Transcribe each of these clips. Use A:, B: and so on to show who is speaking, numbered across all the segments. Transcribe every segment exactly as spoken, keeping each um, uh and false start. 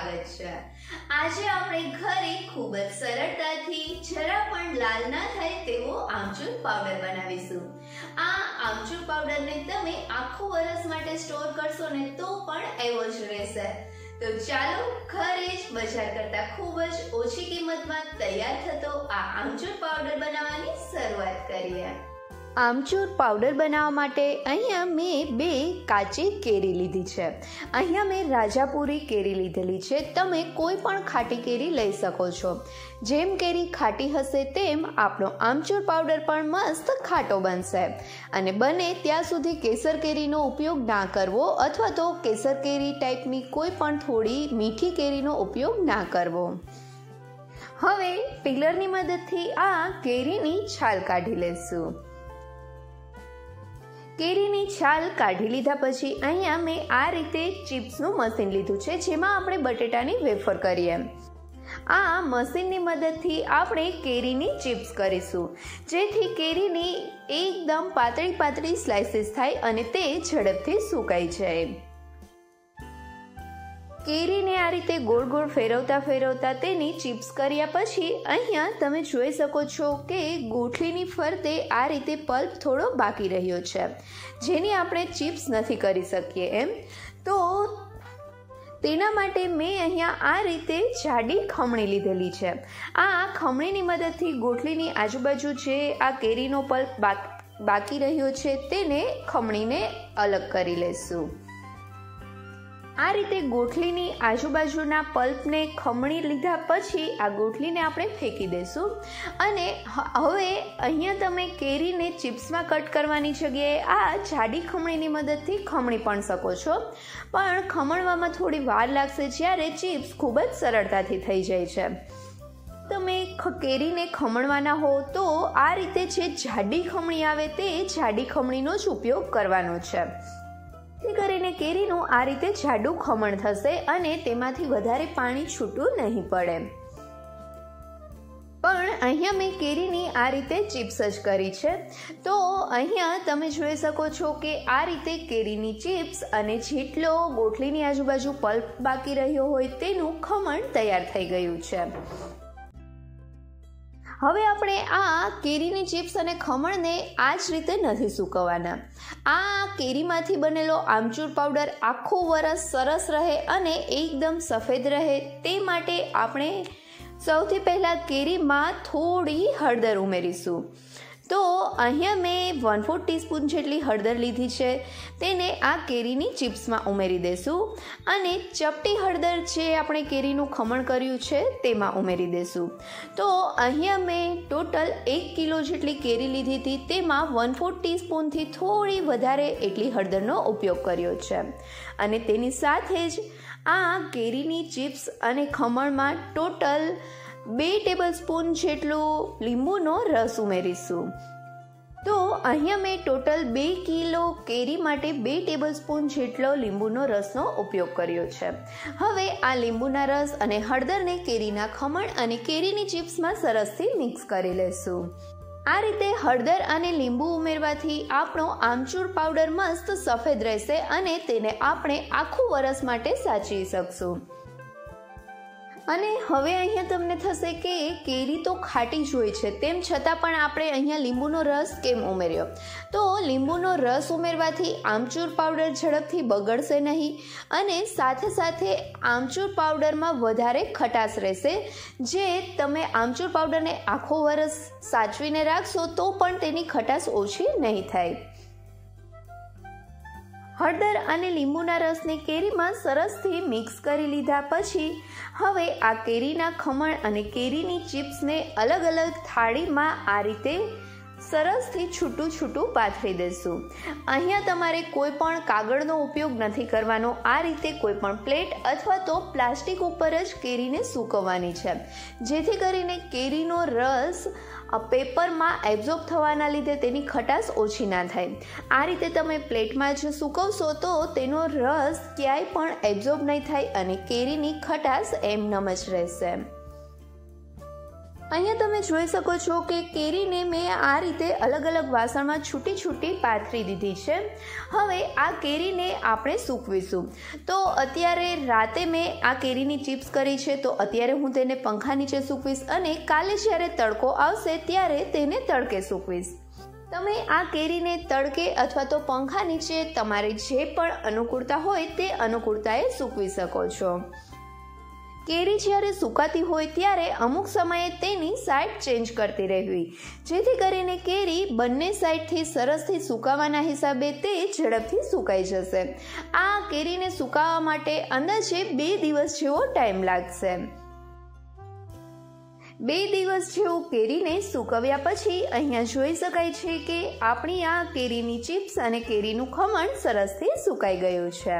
A: સ્વાગત છે। આજે આપણે ઘરે ખૂબ જ સરળતાથી જરા પણ લાલ ના થાય તેવો આમચૂર પાવડર બનાવીશું। આ આમચૂર પાવડરને તમે આખું વર્ષ માટે સ્ટોર કરશો ને તો પણ એવો જ રહેશે। તો ચાલો ઘરે જ બજાર કરતા ખૂબ જ ઓછી કિંમતમાં તૈયાર થતો આ આમચૂર પાવડર બનાવવાની શરૂઆત કરીએ। આમચૂર પાવડર બનાવવા માટે અહીંયા મેં બે કાચી કેરી લીધી છે। અહીંયા મેં રાજાપુરી કેરી લીધેલી છે। તમે કોઈ પણ ખાટી કેરી લઈ શકો છો। જેમ કેરી ખાટી હશે તેમ આપણો આમચૂર પાવડર પણ મસ્ત ખાટો બનશે। અને બને ત્યાં સુધી કેસર કેરીનો ઉપયોગ ના કરવો અથવા તો કેસર કેરી ટાઈપની કોઈ પણ થોડી મીઠી કેરીનો ઉપયોગ ના કરવો। હવે પીલરની મદદથી આ કેરીની છાલ કાઢી લેશું। કેરીની છાલ કાઢી લીધા પછી અહીંયા મેં આ રીતે ચિપ્સનું મશીન લીધું છે, જેમાં આપણે બટેટાની વેફર કરીએ। આ મશીનની મદદથી આપણે કેરીની ચિપ્સ કરીશું, જેથી કેરીની એકદમ પાતળી પાતળી સ્લાઇસીસ થાય અને તે ઝડપથી સુકાઈ જાય। કેરીને આ રીતે ગોળ ગોળ ફેરવતા ફેરવતા તેની ચિપ્સ કર્યા પછી અહીંયા તમે જોઈ શકો છો કે ગોઠલીની ફરતે આ રીતે પલ્પ થોડો બાકી રહ્યો છે, જેની આપણે ચિપ્સ નથી કરી શકીએ એમ। તો તેના માટે મેં અહીંયા આ રીતે જાડી ખમણી લીધેલી છે। આ ખમણીની મદદથી ગોઠલીની આજુબાજુ જે આ કેરીનો પલ્પ બાકી રહ્યો છે તેને ખમણીને અલગ કરી લેશું। આ રીતે ગોઠલીની આજુબાજુના પલ્પને ખમણી લીધા પછી આ ગોઠલીને આપણે ફેંકી દઈશું। અને હવે અહીંયા તમે કેરીને ચિપ્સમાં કટ કરવાની જગ્યાએ આ જાડી ખમણીની મદદથી ખમણી પણ શકો છો, પણ ખમણવામાં થોડી વાર લાગશે, જ્યારે ચિપ્સ ખૂબ જ સરળતાથી થઈ જાય છે। તમે કેરીને ખમણવાના હો તો આ રીતે જે જાડી ખમણી આવે તે જાડી ખમણીનો જ ઉપયોગ કરવાનો છે, જેથી કરીને કેરીનું આ રીતે જાડું ખમણ થશે અને તેમાંથી વધારે પાણી છૂટું નહીં પડે। પણ અહીંયા મેં કેરીની આ રીતે ચિપ્સ જ કરી છે। તો અહીંયા તમે જોઈ શકો છો કે આ રીતે કેરીની ચિપ્સ અને જેટલો ગોઠલીની આજુબાજુ પલ્પ બાકી રહ્યો હોય તેનું ખમણ તૈયાર થઈ ગયું છે। હવે આપણે આ કેરીની ચિપ્સ અને ખમણને આ જ રીતે નથી સૂકવવાના। આ કેરીમાંથી બનેલો આમચૂર પાવડર આખું વરસ સરસ રહે અને એકદમ સફેદ રહે તે માટે આપણે સૌથી પહેલાં કેરીમાં થોડી હળદર ઉમેરીશું। તો અહીંયા મેં વન ફોર્થ ટીસ્પૂન જેટલી હળદર લીધી છે, તેને આ કેરીની ચિપ્સમાં ઉમેરી દઈશું અને ચપટી હળદર જે આપણે કેરીનું ખમણ કર્યું છે તેમાં ઉમેરી દઈશું। તો અહીંયા મેં ટોટલ એક કિલો જેટલી કેરી લીધી હતી, તેમાં વન ફોર્થ ટીસ્પૂનથી થોડી વધારે એટલી હળદરનો ઉપયોગ કર્યો છે અને તેની સાથે જ આ કેરીની ચિપ્સ અને ખમણમાં ટોટલ બે ટેબલ સ્પૂન જેટલો લીંબુનો રસ ઉમેરીશું। તો અહીંયા મેં ટોટલ બે કિલો કેરી માટે બે ટેબલ સ્પૂન જેટલો લીંબુનો રસનો ઉપયોગ કર્યો છે। હવે આ લીંબુના રસ અને હળદરને કેરીના ખમણ અને કેરીની ચિપ્સમાં સરસથી મિક્સ કરી લેશું। આ રીતે હળદર અને લીંબુ ઉમેરવાથી આપણો આમચૂર પાવડર મસ્ત સફેદ રહેશે અને તેને આપણે આખું વરસ માટે સાચવી શકશું। અને હવે અહીંયા તમને થશે કે કેરી તો ખાટી જ હોય છે, તેમ છતાં પણ આપણે અહીંયા લીંબુનો રસ કેમ ઉમેર્યો? તો લીંબુનો રસ ઉમેરવાથી આમચૂર પાવડર ઝડપથી બગડશે નહીં અને સાથે સાથે આમચૂર પાવડરમાં વધારે ખટાશ રહેશે, જે તમે આમચૂર પાવડરને આખો વરસ સાચવીને રાખશો તો પણ તેની ખટાશ ઓછી નહીં થાય। હળદર અને લીંબુના રસને કેરીમાં સરસથી મિક્સ કરી લીધા પછી હવે આ કેરીના ખમણ અને કેરીની ચિપ્સને અલગ અલગ થાળીમાં આ રીતે સરસથી છૂટું છૂટું પાથરી દઈશું। અહીંયા તમારે કોઈ પણ કાગળનો ઉપયોગ નથી કરવાનો, આ રીતે કોઈ પણ પ્લેટ અથવા તો પ્લાસ્ટિક ઉપર જ કેરીને સૂકવવાની છે, જેથી કરીને કેરીનો રસ પેપરમાં એબ્ઝોર્બ થવાના લીધે તેની ખટાશ ઓછી ના થાય। આ રીતે તમે પ્લેટમાં જ સૂકવશો તો તેનો રસ ક્યાંય પણ એબ્ઝોર્બ નહીં થાય અને કેરીની ખટાશ એમનેમ જ રહેશે। અહીંયા તમે જોઈ શકો છો કે કેરીને મેં આ રીતે અલગ અલગ વાસણમાં છૂટી છૂટી પાથરી દીધી છે. હવે આ કેરીને આપણે સૂકવીશું. તો અત્યારે રાતે મેં આ કેરીની ચિપ્સ કરી છે, તો અત્યારે હું તેને પંખા નીચે સૂકવીશ અને કાલે જ્યારે તડકો આવશે ત્યારે તેને તડકે સૂકવીશ. તમે આ કેરીને તડકે અથવા તો પંખા નીચે તમારે જે પણ અનુકૂળતા હોય તે અનુકૂળતાએ સૂકવી શકો છો. કેરી જ્યારે સુકાતી હોય ત્યારે અમુક સમયે તેની સાઈડ ચેન્જ કરતી રહેવી, જેથી કરીને કેરી બંને સાઈડથી સરસથી સુકાવાના હિસાબે તે ઝડપથી સુકાઈ જશે. આ કેરીને સુકાવવા માટે અંદાજે બે દિવસ જેવો ટાઈમ લાગશે. બે દિવસ જેવું કેરીને સૂકવ્યા પછી અહીંયા જોઈ શકાય છે કે આપણી આ કેરીની ચિપ્સ અને કેરીનું ખમણ સરસથી સુકાઈ ગયું છે.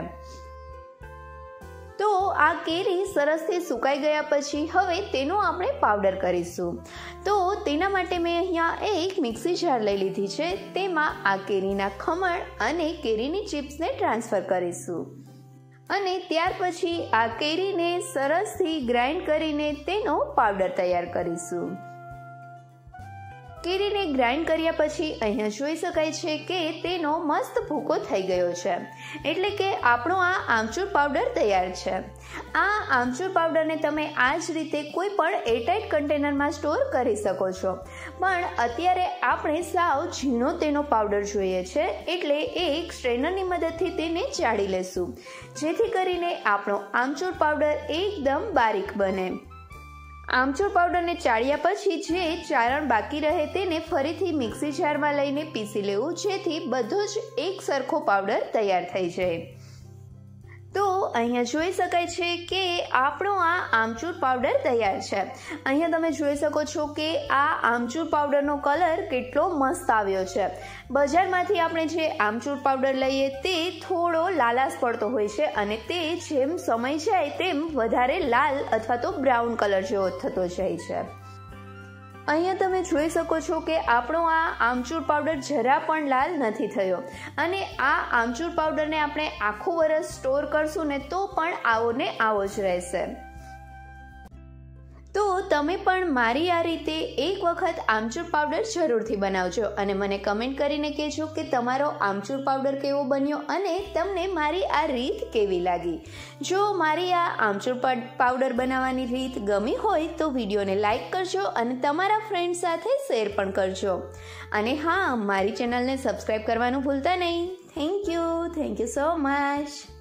A: તો આ કેરી સરસથી સુકાઈ ગયા પછી હવે તેનો આપણે પાવડર કરીશું. તો તેના માટે મેં અહીંયા એક મિક્સી જાર લઈ લીધી છે. તેમાં આ કેરીના ખમણ અને કેરીની ચિપ્સને ટ્રાન્સફર કરીશું અને ત્યાર પછી આ કેરીને સરસથી ગ્રાઇન્ડ કરીને તેનો પાવડર તૈયાર કરીશું. કેરીને ગ્રાઇન્ડ કર્યા પછી અહીંયા જોઈ શકાય છે કે તેનો મસ્ત ભૂકો થઈ ગયો છે, એટલે કે આપણો આ આમચૂર પાવડર તૈયાર છે. આ આમચૂર પાવડરને તમે આ જ રીતે કોઈ પણ એરટાઇટ કન્ટેનરમાં સ્ટોર કરી શકો છો, પણ અત્યારે આપણે સાવ ઝીણો તેનો પાવડર જોઈએ છે, એટલે એક સ્ટ્રેનરની મદદથી તેને ચાળી લેશું, જેથી કરીને આપણો આમચૂર પાવડર એકદમ બારીક બને. આમચૂર પાવડરને ચાળ્યા પછી જે ચારણ બાકી રહે તેને ફરીથી મિક્સી જારમાં લઈને પીસી લેવું, જેથી બધો જ એક સરખો પાવડર તૈયાર થઈ જાય. તો અહીંયા જોઈ શકાય છે કે આપણો આ આમચૂર પાવડર તૈયાર છે. અહીંયા તમે જોઈ શકો છો કે આ આમચૂર પાવડરનો કલર કેટલો મસ્ત આવ્યો છે. બજારમાંથી આપણે જે આમચૂર પાવડર લઈએ તે થોડો લાલાશ પડતો હોય છે અને તે જેમ સમય જાય તેમ વધારે લાલ અથવા તો બ્રાઉન કલર જેવો થતો જાય છે. અહીંયા તમે જોઈ શકો છો કે આપણો આ આમચૂર પાવડર જરા પણ લાલ નથી થયો અને આ આમચૂર પાવડરને આપણે આખું વરસ સ્ટોર કરશું ને તો પણ આવો ને આવો જ રહેશે. તો તમે પણ મારી આ રીતે એક વખત આમચૂર પાવડર જરૂરથી બનાવજો અને મને કમેન્ટ કરીને કહેજો કે તમારો આમચૂર પાવડર કેવો બન્યો અને તમને મારી આ રીત કેવી લાગી. જો મારી આ આમચૂર પાવડર બનાવવાની રીત ગમી હોય તો વિડીયોને લાઈક કરજો અને તમારા ફ્રેન્ડ સાથે શેર પણ કરજો. અને હા, મારી ચેનલને સબસ્ક્રાઈબ કરવાનું ભૂલતા નહીં. Thank you thank you so much.